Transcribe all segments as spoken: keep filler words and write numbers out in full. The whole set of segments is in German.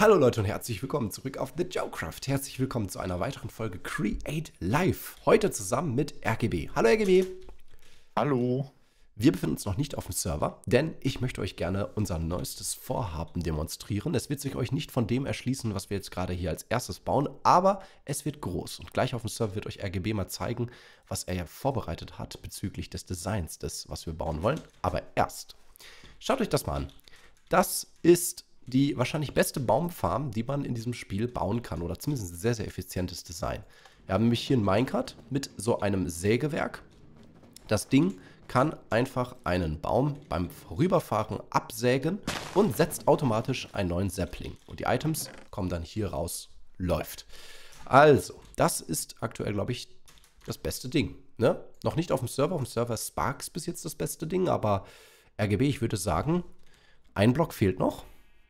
Hallo Leute und herzlich willkommen zurück auf The Joecraft. Herzlich willkommen zu einer weiteren Folge Create Live. Heute zusammen mit R G B. Hallo R G B. Hallo. Wir befinden uns noch nicht auf dem Server, denn ich möchte euch gerne unser neuestes Vorhaben demonstrieren. Es wird sich euch nicht von dem erschließen, was wir jetzt gerade hier als erstes bauen, aber es wird groß. Und gleich auf dem Server wird euch R G B mal zeigen, was er ja vorbereitet hat bezüglich des Designs des, was wir bauen wollen. Aber erst, schaut euch das mal an. Das ist die wahrscheinlich beste Baumfarm, die man in diesem Spiel bauen kann. Oder zumindest ein sehr, sehr effizientes Design. Wir haben nämlich hier ein Minecart mit so einem Sägewerk. Das Ding kann einfach einen Baum beim Vorüberfahren absägen und setzt automatisch einen neuen Sapling. Und die Items kommen dann hier raus. Läuft. Also, das ist aktuell, glaube ich, das beste Ding. Ne? Noch nicht auf dem Server. Auf dem Server ist Sparks bis jetzt das beste Ding. Aber R G B, ich würde sagen, ein Block fehlt noch.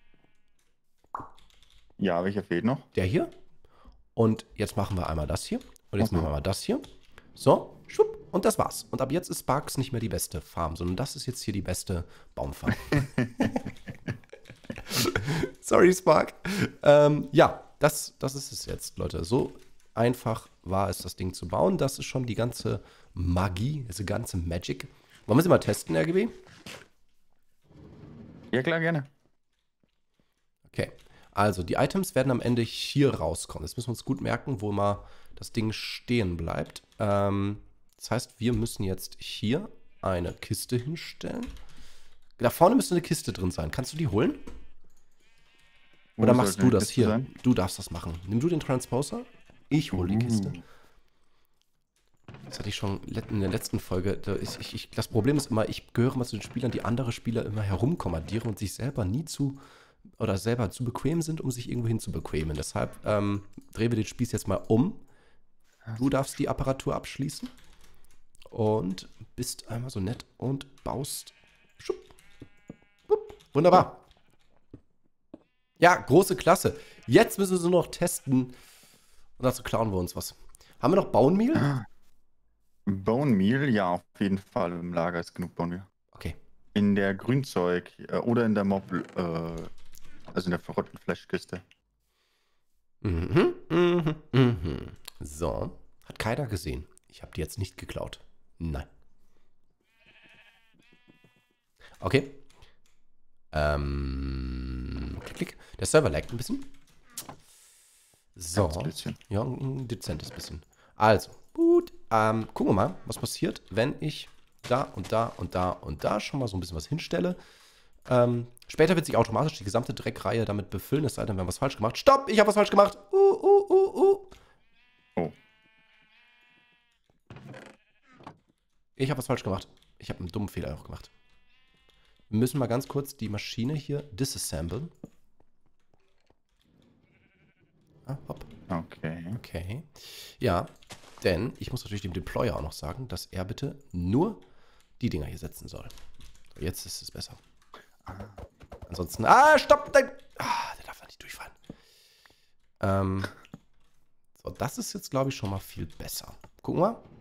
Ja, welcher fehlt noch? Der hier. Und jetzt machen wir einmal das hier. Und jetzt okay. machen wir mal das hier. So, schwupp. Und das war's. Und ab jetzt ist Sparks nicht mehr die beste Farm, sondern das ist jetzt hier die beste Baumfarm. Sorry, Spark. Ähm, ja, das, das ist es jetzt, Leute. So einfach war es, das Ding zu bauen. Das ist schon die ganze Magie, diese ganze Magic. Wollen wir sie mal testen, R G B? Ja, klar, gerne. Okay. Also, die Items werden am Ende hier rauskommen. Das müssen wir uns gut merken, wo mal das Ding stehen bleibt. Ähm, das heißt, wir müssen jetzt hier eine Kiste hinstellen. Da vorne müsste eine Kiste drin sein. Kannst du die holen? Oder machst du das hier? Sein? Du darfst das machen. Nimm du den Transposer. Ich hole die Kiste. Das hatte ich schon in der letzten Folge. Ich, ich, das Problem ist immer, ich gehöre mal zu den Spielern, die andere Spieler immer herumkommandieren und sich selber nie zu oder selber zu bequem sind, um sich irgendwo hin zu bequemen. Deshalb ähm, drehen wir den Spieß jetzt mal um. Du darfst die Apparatur abschließen und bist einmal so nett und baust. Schupp, schupp, wunderbar. Ja, große Klasse. Jetzt müssen wir sie noch testen. Und dazu klauen wir uns was. Haben wir noch Bone Meal? Bone Meal, ja, auf jeden Fall. Im Lager ist genug Bone Meal. Okay. In der Grünzeug äh, oder in der Mob, äh, also in der verrotteten Fleischkiste. Mhm, mhm, mhm. So. Hat keiner gesehen. Ich habe die jetzt nicht geklaut. Nein. Okay. Ähm. Klick, klick. Der Server laggt ein bisschen. So. Ein bisschen. Ja, ein dezentes bisschen. Also, gut. Ähm, gucken wir mal, was passiert, wenn ich da und da und da und da schon mal so ein bisschen was hinstelle. Ähm, später wird sich automatisch die gesamte Dreckreihe damit befüllen, es sei denn, wir haben was falsch gemacht. Stopp, ich habe was falsch gemacht. Uh, uh, uh, uh. Oh. Ich habe was falsch gemacht. Ich habe einen dummen Fehler auch gemacht. Wir müssen mal ganz kurz die Maschine hier disassemblen. Ah, hopp. Okay. Okay. Ja, denn ich muss natürlich dem Deployer auch noch sagen, dass er bitte nur die Dinger hier setzen soll. Jetzt ist es besser. Ah. Ansonsten... Ah, stopp! Der, ah, der darf da nicht durchfallen. Ähm, so, das ist jetzt, glaube ich, schon mal viel besser. Gucken wir mal.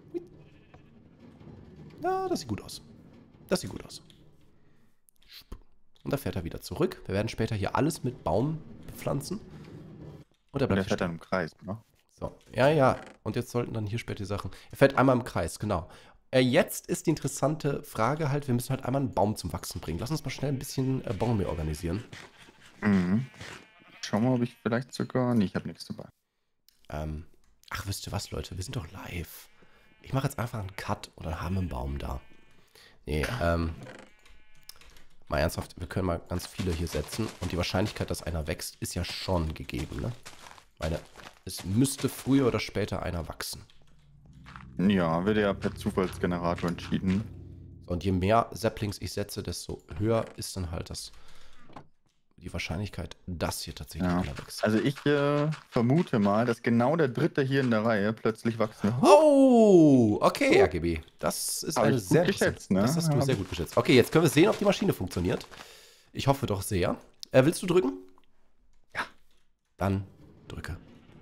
Ja, das sieht gut aus. Das sieht gut aus. Und da fährt er wieder zurück. Wir werden später hier alles mit Baum bepflanzen. Und er bleibt der fährt dann im Kreis, ne? So, ja, ja. Und jetzt sollten dann hier später die Sachen... Er fährt einmal im Kreis, genau. Äh, jetzt ist die interessante Frage halt, wir müssen halt einmal einen Baum zum Wachsen bringen. Lass uns mal schnell ein bisschen äh, Bäume organisieren. Mhm. Schau mal, ob ich vielleicht sogar... Nee, ich habe nichts dabei. Ähm, ach, wisst ihr was, Leute? Wir sind doch live. Ich mache jetzt einfach einen Cut und dann haben wir einen Baum da. Nee, ähm... Mal ernsthaft, wir können mal ganz viele hier setzen. Und die Wahrscheinlichkeit, dass einer wächst, ist ja schon gegeben, ne? Meine, es müsste früher oder später einer wachsen. Ja, wird ja per Zufallsgenerator entschieden. So, und je mehr Saplings ich setze, desto höher ist dann halt das die Wahrscheinlichkeit, dass hier tatsächlich ja. einer wächst. Also ich äh, vermute mal, dass genau der dritte hier in der Reihe plötzlich wachsen. Oh, okay, R G B. Das ist Hab eine ich gut sehr geschätzt, ne? Das hast du Hab sehr gut geschätzt. Okay, jetzt können wir sehen, ob die Maschine funktioniert. Ich hoffe doch sehr. Äh, willst du drücken? Ja. Dann drücke.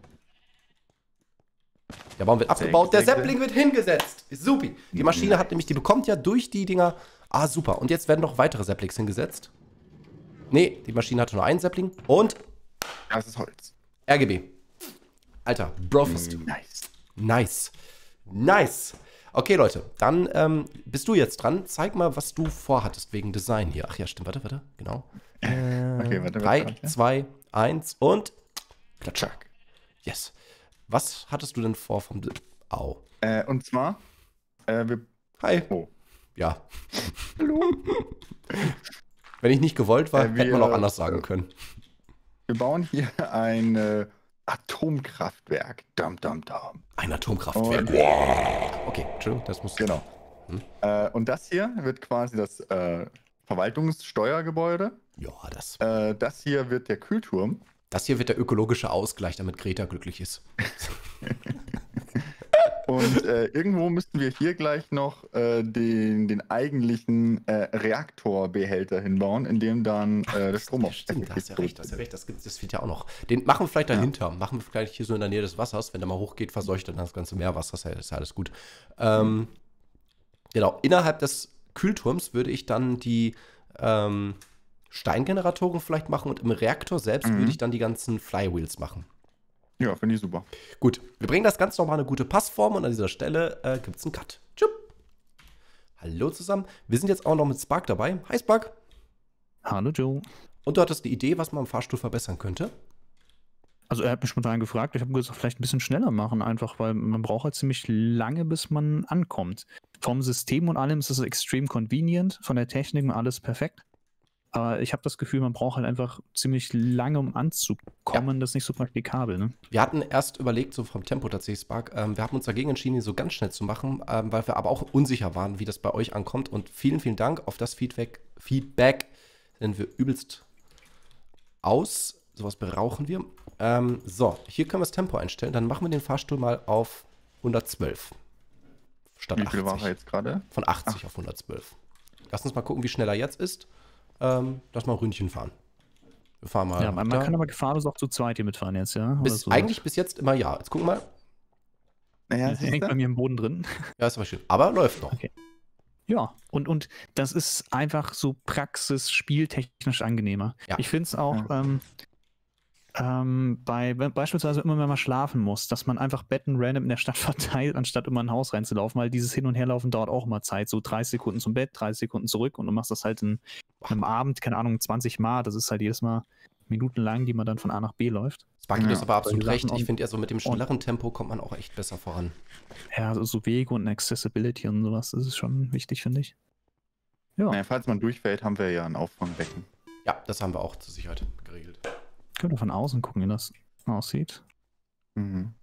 Der Baum wird abgebaut, der Sapling wird hingesetzt. Supi. Die Maschine hat nämlich, die bekommt ja durch die Dinger... Ah, super. Und jetzt werden noch weitere Saplings hingesetzt. Nee, die Maschine hatte nur einen Sapling. Und Das ist Holz. R G B. Alter, Brofist. Mm, nice. Nice. Nice. Okay, Leute, dann ähm, bist du jetzt dran. Zeig mal, was du vorhattest wegen Design hier. Ach ja, stimmt. Warte, warte. Genau. Äh, Okay, warte, drei, warte, warte. zwei, eins und Klatscher. Zack. Yes. Was hattest du denn vor vom... De Au. Äh, und zwar, äh, wir. Hi. Oh. Ja. Hallo. Wenn ich nicht gewollt war, Äh, wir- hätte man auch anders sagen können. Wir bauen hier ein äh, Atomkraftwerk. Dum, dum, dum. Ein Atomkraftwerk. Und- Wow. Okay, Entschuldigung, das muss... Genau. Hm? Äh, und das hier wird quasi das äh, Verwaltungssteuergebäude. Ja, das... Äh, das hier wird der Kühlturm. Das hier wird der ökologische Ausgleich, damit Greta glücklich ist. Und äh, irgendwo müssten wir hier gleich noch äh, den, den eigentlichen äh, Reaktorbehälter hinbauen, in dem dann äh, der Strom auf Stimmt, da hast ja recht, da hast ja recht, das, gibt, das fehlt ja auch noch. Den machen wir vielleicht dahinter, machen wir vielleicht hier so in der Nähe des Wassers, wenn der mal hochgeht, verseucht dann das ganze Meerwasser, das ist ja alles gut. Ähm, genau, innerhalb des Kühlturms würde ich dann die ähm, Steingeneratoren vielleicht machen und im Reaktor selbst Mhm. würde ich dann die ganzen Flywheels machen. Ja, finde ich super. Gut, wir bringen das Ganze nochmal eine gute Passform und an dieser Stelle äh, gibt es einen Cut. Tschüpp. Hallo zusammen, wir sind jetzt auch noch mit Spark dabei. Hi Spark. Hallo Joe. Und du hattest eine Idee, was man am Fahrstuhl verbessern könnte? Also er hat mich spontan gefragt, ich habe gesagt, vielleicht ein bisschen schneller machen, einfach, weil man braucht halt ziemlich lange, bis man ankommt. Vom System und allem ist es extrem convenient, von der Technik und alles perfekt. Aber ich habe das Gefühl, man braucht halt einfach ziemlich lange, um anzukommen. Das ist nicht so praktikabel, ne? Wir hatten erst überlegt, so vom Tempo tatsächlich, Spark, ähm, wir haben uns dagegen entschieden, ihn so ganz schnell zu machen, ähm, weil wir aber auch unsicher waren, wie das bei euch ankommt. Und vielen, vielen Dank auf das Feedback. Feedback sind wir übelst aus. Sowas brauchen wir. Ähm, so, hier können wir das Tempo einstellen. Dann machen wir den Fahrstuhl mal auf hundertzwölf. Statt Wie viel war er achtzig. jetzt gerade? Von achtzig auf hundertzwölf. Lass uns mal gucken, wie schnell er jetzt ist. Ähm, lass mal ein Ründchen fahren. Wir fahren mal. Ja, man, man kann aber gefahrlos auch zu zweit hier mitfahren jetzt, ja? Oder bis, so. eigentlich bis jetzt immer ja. Jetzt gucken wir mal. Naja, Das hängt bei mir im Boden drin. Ja, ist aber schön. Aber läuft noch. Okay. Ja, und, und das ist einfach so praxis-spieltechnisch angenehmer. Ja. Ich finde es auch ähm, ähm, bei be- beispielsweise immer, wenn man schlafen muss, dass man einfach Betten random in der Stadt verteilt, anstatt immer in ein Haus reinzulaufen, weil dieses Hin- und Herlaufen dauert auch immer Zeit. So dreißig Sekunden zum Bett, dreißig Sekunden zurück und du machst das halt in, am Abend, keine Ahnung, zwanzig Mal. Das ist halt jedes Mal minutenlang, die man dann von A nach B läuft. Sparky, du Ja, hast aber absolut solche recht. Sachen Ich und- finde ja so mit dem schnelleren Tempo kommt man auch echt besser voran. Ja, also so Wege und Accessibility und sowas, das ist schon wichtig, finde ich. Ja, Naja, falls man durchfällt, haben wir ja ein Auffangbecken. Ja, das haben wir auch zur Sicherheit geregelt. können wir von außen gucken, wie das aussieht. Mhm.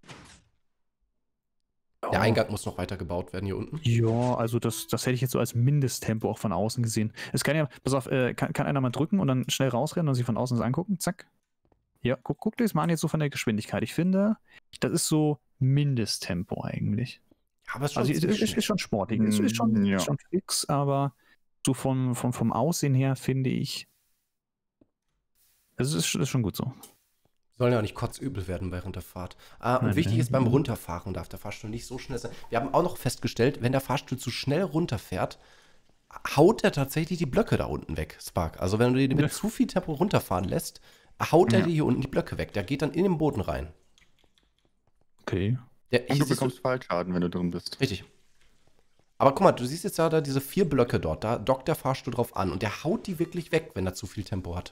Der Eingang muss noch weiter gebaut werden hier unten. Ja, also das, das hätte ich jetzt so als Mindesttempo auch von außen gesehen. Es kann ja, pass auf, äh, kann, kann einer mal drücken und dann schnell rausrennen und sich von außen das angucken. Zack. Ja, guck, guck dir das mal an jetzt so von der Geschwindigkeit. Ich finde, das ist so Mindesttempo eigentlich. Ja, aber es ist schon Also es ist, ziemlich ist, ist schon sportlich. Es ist schon, Mm, ja. ist schon fix, aber so vom, vom, vom Aussehen her finde ich, es ist, ist schon gut so. Soll ja auch nicht kotzübel werden während der Fahrt. Ah, und Nein, wichtig nein. ist, beim Runterfahren darf der Fahrstuhl nicht so schnell sein. Wir haben auch noch festgestellt, wenn der Fahrstuhl zu schnell runterfährt, haut er tatsächlich die Blöcke da unten weg, Spark. Also wenn du den mit Ja. zu viel Tempo runterfahren lässt, haut er Ja. dir hier unten die Blöcke weg. Der geht dann in den Boden rein. Okay. Der, Und hier du siehst bekommst Fallschaden, wenn du drin bist. Richtig. Aber guck mal, du siehst jetzt ja da diese vier Blöcke dort, da dockt der Fahrstuhl drauf an und der haut die wirklich weg, wenn er zu viel Tempo hat.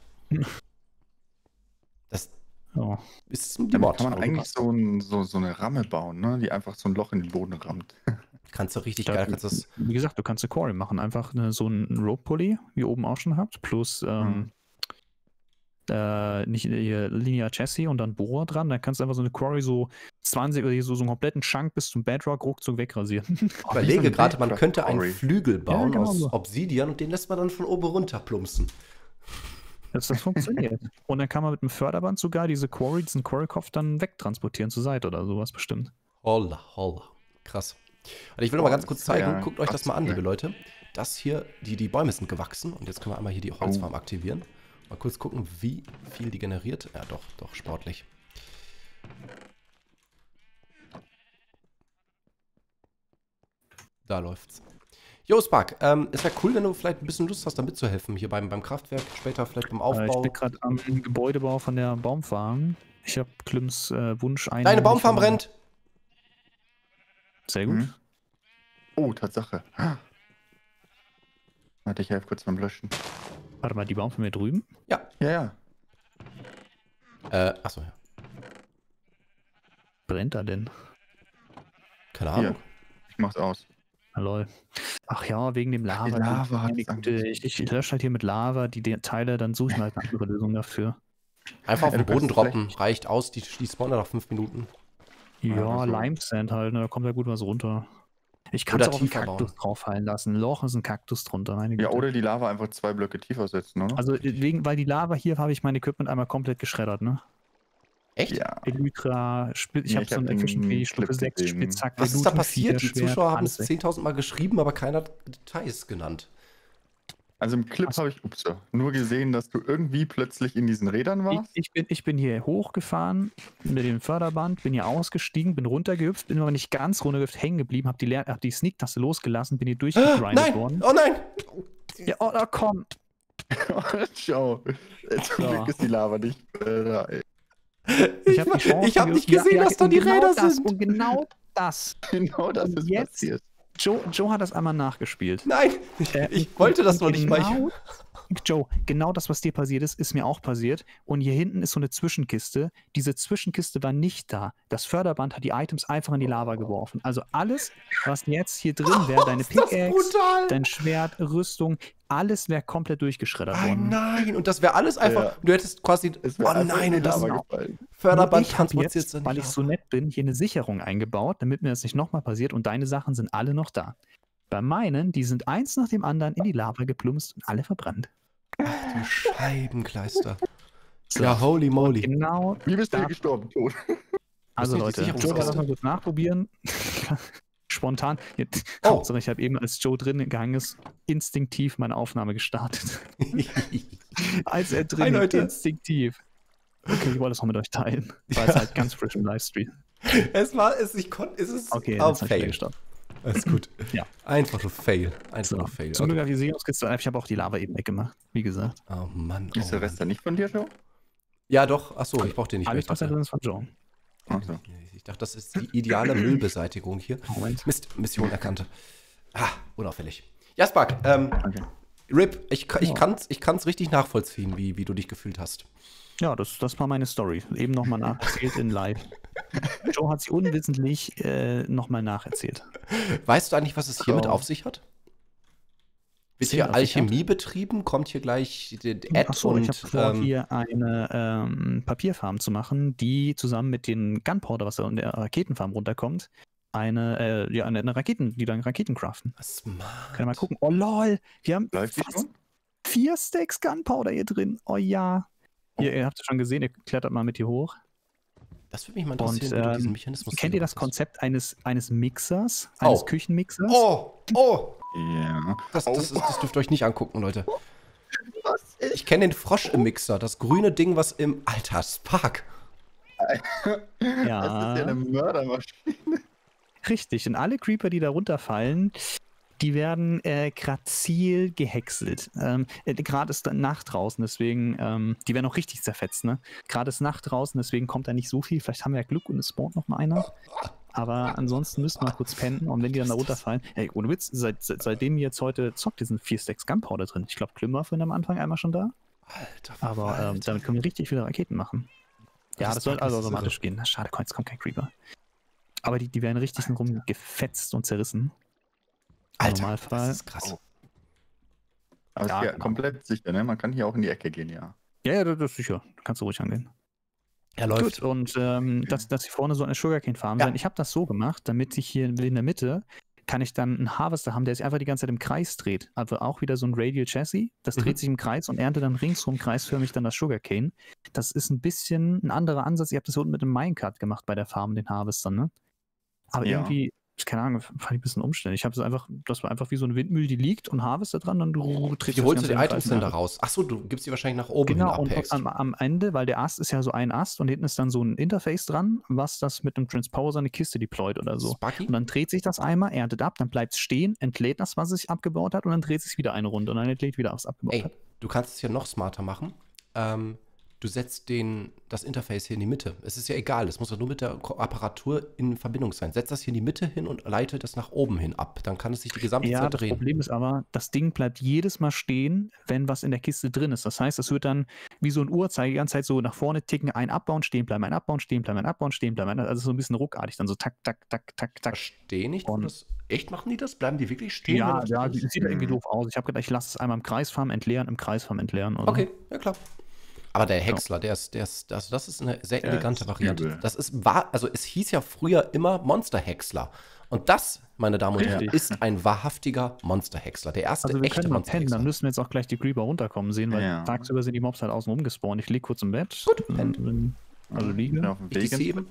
Das Ja. ist die Damit Mod. kann man eigentlich so, ein, so, so eine Ramme bauen, ne? Die einfach so ein Loch in den Boden rammt. Kannst du richtig Da- geil, kannst das. Wie gesagt, du kannst eine Quarry machen. Einfach eine, so einen Rope Pulley, wie ihr oben auch schon habt, plus ähm, äh, nicht ihr Linear Chassis und dann Bohrer dran. Dann kannst du einfach so eine Quarry so zwanzig oder so, so einen kompletten Chunk bis zum Bedrock ruckzuck wegrasieren. Ich überlege gerade, man könnte einen Quarry. Flügel bauen genau aus so. Obsidian und den lässt man dann von oben runter plumpsen. Das, das funktioniert. Und dann kann man mit dem Förderband sogar diese Quarry, diesen Quarry-Kopf dann wegtransportieren zur Seite oder sowas bestimmt. Holla, holla. Krass. Und ich will noch mal Boah, ganz kurz das ist zeigen, ja guckt euch das krass, mal an, ne? liebe Leute. Das hier, die, die Bäume sind gewachsen und jetzt können wir einmal hier die Holzfarm aktivieren. Mal kurz gucken, wie viel die generiert. Ja, doch, doch, sportlich. Da läuft's. Jo, Spark, ähm, es wäre cool, wenn du vielleicht ein bisschen Lust hast, da mitzuhelfen. Hier beim, beim Kraftwerk, später vielleicht beim Äh, Aufbau. ich bin gerade am Gebäudebau von der Baumfarm. Ich habe Klimms äh, Wunsch ein. Deine Baumfarm brennt! Sehr gut. Mhm. Oh, Tatsache. Warte, ich helfe kurz beim Löschen. Warte mal, die Baumfarm hier drüben? Ja. Ja, ja. Äh, achso, ja. Brennt da denn? Keine Hier. Ahnung. Ich mach's aus. Ah, lol. Ach ja, wegen dem Lava. die Lava hat Meine es Güte, angezogen. ich, ich lösche halt hier mit Lava die, die Teile, dann suche ich mal eine andere Lösung dafür. Einfach auf Ja, den du Boden kannst droppen, vielleicht- reicht aus, die, die spawnen nach fünf Minuten. Ja, Ja, so. Limesand halt, ne, da kommt ja gut was runter. Ich kann Oder es auch auf einen tiefer Kaktus bauen. draufhallen lassen. Ein Loch ist ein Kaktus drunter, meine Ja, Güte. oder die Lava einfach zwei Blöcke tiefer setzen, oder? Also wegen, weil die Lava hier habe ich mein Equipment einmal komplett geschreddert, ne? Echt? ja. Elytra, Sp ich Ja, habe ich so ein hab den Efficiency Stufe Clip sechs, gesehen. Spitzhacke, Was ist da Luton, passiert? Die Vierschwert, Zuschauer haben alles es weg. zehntausend Mal geschrieben, aber keiner hat Details genannt. Also im Clip Was? habe ich ups, nur gesehen, dass du irgendwie plötzlich in diesen Rädern Ich, warst. ich, bin, ich bin hier hochgefahren mit dem Förderband, bin hier ausgestiegen, bin runtergehüpft, bin aber nicht ganz runtergehüpft, hängen geblieben, hab die, Leer- hab die Sneak-Taste losgelassen, bin hier durchgegrindet Nein! worden. Oh nein! Ja, oh, da komm! Schau. Zum Ja. Glück ist die Lava nicht äh, da. ey. Ich, hab die war- Chance ich habe nicht genutzt. gesehen, Ja, ja, dass da und die genau Räder das, sind. Und genau das. Genau das Und ist jetzt- passiert. Joe, Joe hat das einmal nachgespielt. Nein! Ich, Äh, ich und- wollte das und noch nicht mal. Ich, genau- Joe, genau das, was dir passiert ist, ist mir auch passiert. Und hier hinten ist so eine Zwischenkiste. Diese Zwischenkiste war nicht da. Das Förderband hat die Items einfach in die Lava geworfen. Also alles, was jetzt hier drin wäre, deine ist das Pickaxe, brutal! dein Schwert, Rüstung, alles wäre komplett durchgeschreddert Oh worden. nein! Und das wäre alles einfach. Ja. Du hättest quasi. Es Oh wäre einfach in nein! die Und das Lava gefallen. Förderband ich habe transportiert jetzt, dann weil ich so nett bin, hier eine Sicherung eingebaut, damit mir das nicht nochmal passiert und deine Sachen sind alle noch da. Bei meinen, die sind eins nach dem anderen in die Lava geplumpst und alle verbrannt. Du Scheibenkleister. So. Ja, holy moly. Genau. Wie bist du Da- hier gestorben, Tot? Also nicht die Leute, Joe Sicherungskiste? kann das mal kurz nachprobieren. Spontan. Jetzt, Oh. Hauptsache, ich habe eben, als Joe drin gehangen ist, instinktiv meine Aufnahme gestartet. Als er drin Hi, ist, Leute. instinktiv. Okay, ich wollte es noch mit euch teilen. War Ja. es halt ganz frisch im Livestream. es war, es, ich konnte, es ist Okay, oh, jetzt habe ich wieder fail. gestoppt. Alles gut. Ja. Einfach nur fail. Einfach So. nur fail. Zum Glück Okay. habe ich die Sicherungskiste, ich habe auch die Lava eben weggemacht, wie gesagt. Oh Mann. Oh Ist der Mann. Rest dann nicht von dir, Joe? Ja, doch. Achso, ich brauch den nicht mehr. Alles, Ich was da dachte, drin ist von Joe. Achso. ich dachte, das ist die ideale Müllbeseitigung hier. Moment. Mist, Mission erkannte. Ah, unauffällig. Ja, Spark, ähm, Okay. Rip, ich, ich Ja. kann's, ich kann's richtig nachvollziehen, wie, wie du dich gefühlt hast. Ja, das, das war meine Story. Eben nochmal nacherzählt in live. Joe hat sie unwissentlich äh, nochmal nacherzählt. Weißt du eigentlich, was es hiermit Oh. auf sich hat? Wird Was hier hiermit auf sich hat? Alchemie betrieben? Kommt hier gleich die die Ad Achso, und ich habe vor, ähm, hier eine ähm, Papierfarm zu machen, die zusammen mit dem Gunpowder, was da in der Raketenfarm runterkommt, eine, äh, ja, eine, eine Raketen, die dann Raketen craften. smart. Können wir mal gucken. Oh lol, wir haben Läuft die fast schon? vier Stacks Gunpowder hier drin. Oh ja. Ihr, ihr habt es schon gesehen, ihr klettert mal mit hier hoch. Das würde mich mal Und interessieren, wie du diesen ähm, Mechanismus kennt ihr das hinbekommst. Konzept eines, eines Mixers, eines Oh. Küchenmixers? Oh, oh, Ja. das, das, ist, das dürft ihr euch nicht angucken, Leute. Was? Ich kenne den Frosch im Mixer, das grüne Ding, was im Alter Spark. Das ist ja eine Mördermaschine. Richtig, und alle Creeper, die da runterfallen, die werden äh, grazil gehäckselt. Ähm, äh, Gerade ist Nacht draußen, deswegen, ähm, die werden auch richtig zerfetzt, ne? Gerade ist Nacht draußen, deswegen kommt da nicht so viel. Vielleicht haben wir ja Glück und es spawnt noch mal einer. Aber ansonsten müssten wir kurz pennen und wenn die dann da runterfallen, ey, ohne Witz, seit, seit, seitdem ihr jetzt heute zockt, hier sind vier Stacks Gunpowder drin. Ich glaube, Klim war vorhin am Anfang einmal schon da. Alter, Aber ähm, damit können wir richtig viele Raketen machen. Ja, Das das, soll Pack also ist automatisch irre. gehen. Schade, jetzt kommt kein Creeper. Aber die, die werden richtig rum gefetzt und zerrissen. Im Alter, Normalfall. das ist krass. Oh. Aber Ja, ist ja genau. komplett sicher, ne? Man kann hier auch in die Ecke gehen, ja. Ja, ja, das ist sicher. Da kannst du ruhig angehen. Er läuft. Gut, und ähm, dass, dass hier vorne so eine Sugarcane-Farm Ja. sein. Ich habe das so gemacht, damit ich hier in der Mitte kann ich dann einen Harvester haben, der sich einfach die ganze Zeit im Kreis dreht. Also auch wieder so ein Radial Chassis. Das Mhm. dreht sich im Kreis und erntet dann ringsrum kreisförmig dann das Sugarcane. Das ist ein bisschen ein anderer Ansatz. Ihr habt das hier unten mit dem Minecart gemacht bei der Farm, den Harvestern, ne? Aber Ja. irgendwie keine Ahnung, fand ich ein bisschen umständlich. Ich habe es einfach, das war einfach wie so eine Windmühle, die liegt und Harvester dran, dann du Wie holst du die Items denn da raus? Achso, du gibst die wahrscheinlich nach oben Genau, hin und abhängst. am, am Ende, weil der Ast ist ja so ein Ast und hinten ist dann so ein Interface dran, was das mit einem Transposer eine Kiste deployt oder so. Sparky? Und dann dreht sich das einmal, erntet ab, dann bleibt es stehen, entlädt das, was es sich abgebaut hat und dann dreht es sich wieder eine Runde und dann entlädt wieder, was abgebaut Ey, hat. du kannst es ja noch smarter machen. Ähm, du setzt den, das Interface hier in die Mitte. Es ist ja egal, es muss ja nur mit der Ko- Apparatur in Verbindung sein. Setz das hier in die Mitte hin und leite das nach oben hin ab. Dann kann es sich die gesamte Ja, Zeit das drehen. Problem ist aber, das Ding bleibt jedes Mal stehen, wenn was in der Kiste drin ist. Das heißt, es wird dann wie so ein Uhrzeiger die ganze Zeit so nach vorne ticken, ein abbauen, stehen bleiben, ein abbauen, stehen bleiben, ein abbauen, stehen bleiben. Also so ein bisschen ruckartig, dann so tak, tak, tak, tak, tak. Verstehe nicht, wo Und- das. Echt machen die das? Bleiben die wirklich stehen? Ja, wenn das ja, drin das ist? sieht ja irgendwie Mhm. doof aus. Ich habe gedacht, ich lasse es einmal im Kreisfarm entleeren, im Kreisfarm entleeren. Oder? Okay, ja klar. Aber der Häcksler, der ist, der ist, also das ist eine sehr Der elegante ist Variante. übel. Das ist wahr, also es hieß ja früher immer Monster-Häcksler. Und das, meine Damen und Herren, Richtig. ist ein wahrhaftiger Monster-Häcksler. Der erste Also wir echte können mal pennen, dann Monster-Häcksler. müssen wir jetzt auch gleich die Creeper runterkommen sehen, weil Ja. tagsüber sind die Mobs halt außen rumgespawnt. Ich liege kurz im Bett. Gut, pennt. Wenn- Also Ich liege. bin auf dem Ich Weg. die sieben.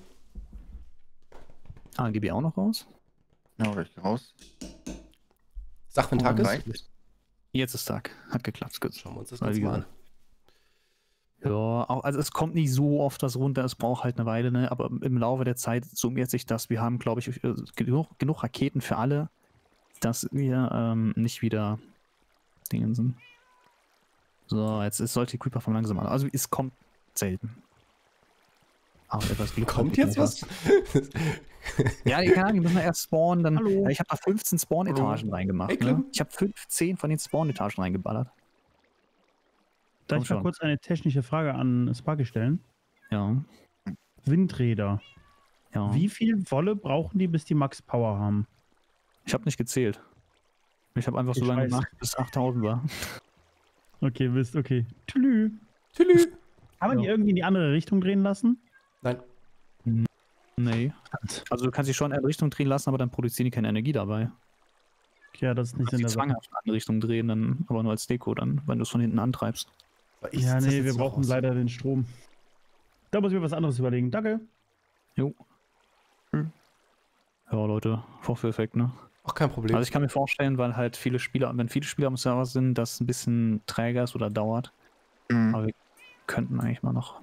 Ah, gebe ich auch noch raus. Ja, richtig raus. Sag, wenn Tag ist. Reicht. Jetzt ist Tag. Hat geklappt. Gut. Schauen wir uns das Weil, jetzt wie mal an. gesagt, Ja, auch, also es kommt nicht so oft was runter, es braucht halt eine Weile, ne? Aber im Laufe der Zeit summiert sich das. Wir haben, glaube ich, äh, genug, genug Raketen für alle, dass wir ähm, nicht wieder Dingen sind. So, jetzt ist, sollte die Creeper von langsam an. Also es kommt selten. Aber etwas Glück Kommt hat jetzt noch was? Ja, die, keine Ahnung, die müssen wir erst spawnen. Dann, Hallo. ja, ich habe da fünfzehn Spawn-Etagen reingemacht. Hey, Ne? Clem. Ich habe fünfzehn von den Spawn-Etagen reingeballert. Darf Komm ich mal schon. kurz eine technische Frage an Sparky stellen? Ja, Windräder. ja. Wie viel Wolle brauchen die, bis die Max Power haben? Ich habe nicht gezählt. Ich habe einfach so Ich lange weiß. gemacht, bis achttausend war. Okay, wisst, okay. Tülü. Tülü. Kann man die Ja. irgendwie in die andere Richtung drehen lassen? Nein. Nee. Also du kannst dich schon in eine Richtung drehen lassen, aber dann produzieren die keine Energie dabei. Ja, das ist Du nicht kannst in die der Sache. zwanghaft in eine andere Richtung drehen, dann, aber nur als Deko dann, wenn du es von hinten antreibst. Ich Ja, setz das nee, jetzt wir so brauchen raus. leider den Strom. Da muss ich mir was anderes überlegen. Danke. Jo. Hm. Ja, Leute, Vorführeffekt, ne? Ach, kein Problem. Also ich kann mir vorstellen, weil halt viele Spieler, wenn viele Spieler am Server sind, dass es ein bisschen träger ist oder dauert. Mhm. Aber wir könnten eigentlich mal noch.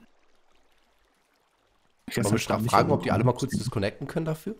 Ich weiß Wollen wir nicht, schnell nicht, fragen, aber- ob die alle mal kurz disconnecten können dafür?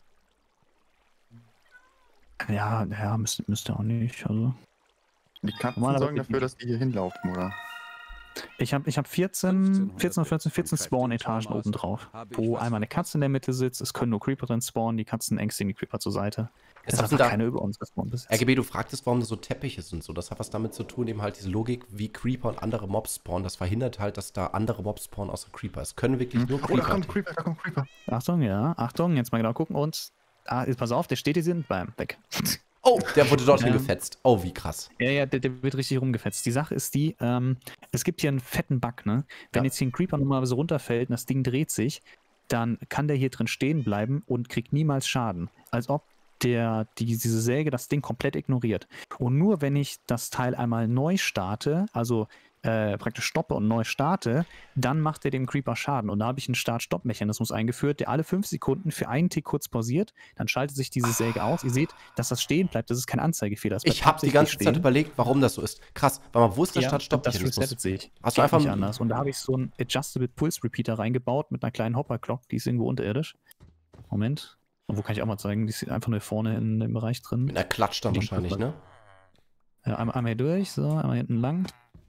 Ja, ja, müsste, müsste auch nicht. Also. Die Katzen Normalerweise sorgen dafür, dass die hier hinlaufen, oder? Ich habe ich hab vierzehn, vierzehn, vierzehn, vierzehn Spawn-Etagen oben drauf, wo einmal eine Katze in der Mitte sitzt, es können nur Creeper drin spawnen, die Katzen ängstigen die Creeper zur Seite. Es Jetzt ist hast einfach du da- keiner über uns gespawnt bis R jetzt. G B, du fragtest, warum das so Teppiche sind. So, das hat was damit zu tun, eben halt diese Logik, wie Creeper und andere Mobs spawnen. Das verhindert halt, dass da andere Mobs spawnen außer Creeper. Es können wirklich nur Oh, da Creeper. kommt Creeper, da kommt Creeper. Achtung, ja, Achtung, jetzt mal genau gucken und. Ah, jetzt pass auf, der steht hier, sind beim weg. Oh, der wurde dorthin Ja. gefetzt. Oh, wie krass. Ja, ja, der, der wird richtig rumgefetzt. Die Sache ist die, ähm, es gibt hier einen fetten Bug, ne? Wenn Ja. jetzt hier ein Creeper normalerweise runterfällt und das Ding dreht sich, dann kann der hier drin stehen bleiben und kriegt niemals Schaden. Als ob der, die, diese Säge das Ding komplett ignoriert. Und nur wenn ich das Teil einmal neu starte, also äh, praktisch stoppe und neu starte, dann macht er dem Creeper Schaden. Und da habe ich einen Start-Stopp-Mechanismus eingeführt, der alle fünf Sekunden für einen Tick kurz pausiert, dann schaltet sich diese Säge aus. Ihr seht, dass das stehen bleibt, das ist kein Anzeigefehler. das bleibt Ich habe die absichtlich ganze Zeit stehen. überlegt, warum das so ist. Krass, weil man wusste, Ja, statt Stopp das resettet sich. Hast du Geht einfach nicht anders. Und da habe ich so einen Adjustable Pulse Repeater reingebaut mit einer kleinen Hopper-Clock, die ist irgendwo unterirdisch. Moment. Und wo kann ich auch mal zeigen? Die ist einfach nur vorne in dem Bereich drin. mit einer Klatsch dann Die wahrscheinlich, ne? Ja, einmal, einmal hier durch, so, einmal hinten lang.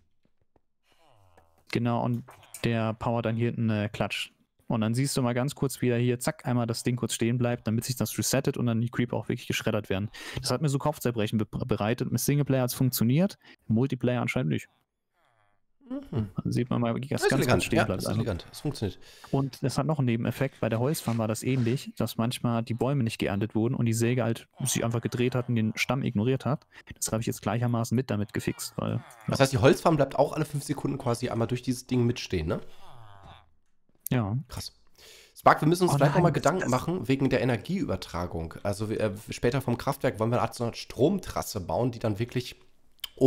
Genau, und der powert dann hier hinten äh, Klatsch. Und dann siehst du mal ganz kurz, wie er hier, zack, einmal das Ding kurz stehen bleibt, damit sich das resettet und dann die Creeper auch wirklich geschreddert werden. Das hat mir so Kopfzerbrechen be bereitet. Mit Singleplayer hat es funktioniert, im Multiplayer anscheinend nicht. Mhm. Dann sieht man mal, wie das Das ist ganz kurz elegant. stehen Ja, bleibt. das ist einfach. elegant. Das funktioniert. Und das hat noch einen Nebeneffekt. Bei der Holzfarm war das ähnlich, dass manchmal die Bäume nicht geerntet wurden und die Säge halt sich einfach gedreht hat und den Stamm ignoriert hat. Das habe ich jetzt gleichermaßen mit damit gefixt, weil Das heißt, die Holzfarm bleibt auch alle fünf Sekunden quasi einmal durch dieses Ding mitstehen, ne? ja. Krass. Spark, wir müssen uns Oh vielleicht nein, nochmal das- Gedanken das- machen wegen der Energieübertragung. Also wir, äh, später vom Kraftwerk wollen wir eine Art so eine Stromtrasse bauen, die dann wirklich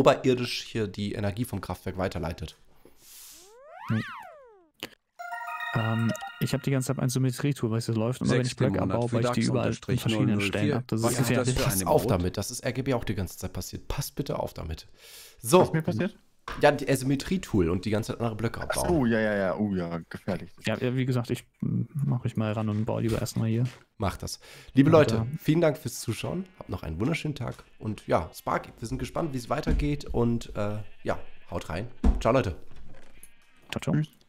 oberirdisch hier die Energie vom Kraftwerk weiterleitet. Ähm, ich habe die ganze Zeit ein Symmetrie-Tool, weil es läuft. Immer wenn ich Blöcke abbaue, baue ich die überall in verschiedenen Stellen ab. Das Was ist ist ja das für Pass eine auf Brot? damit, das ist R G B auch die ganze Zeit passiert. Passt bitte auf damit. Was So, ist mir passiert? ja, die Asymmetrie-Tool und die ganze Zeit andere Blöcke Ach abbauen. so, ja, ja, ja. Oh ja, gefährlich. Ja, ja, wie gesagt, ich mache mich mal ran und baue lieber erstmal hier. Macht das. Liebe Und, Leute, äh, vielen Dank fürs Zuschauen. Habt noch einen wunderschönen Tag. Und ja, Sparky, wir sind gespannt, wie es weitergeht. Und äh, ja, haut rein. Ciao, Leute. Ciao, ciao. Tschüss.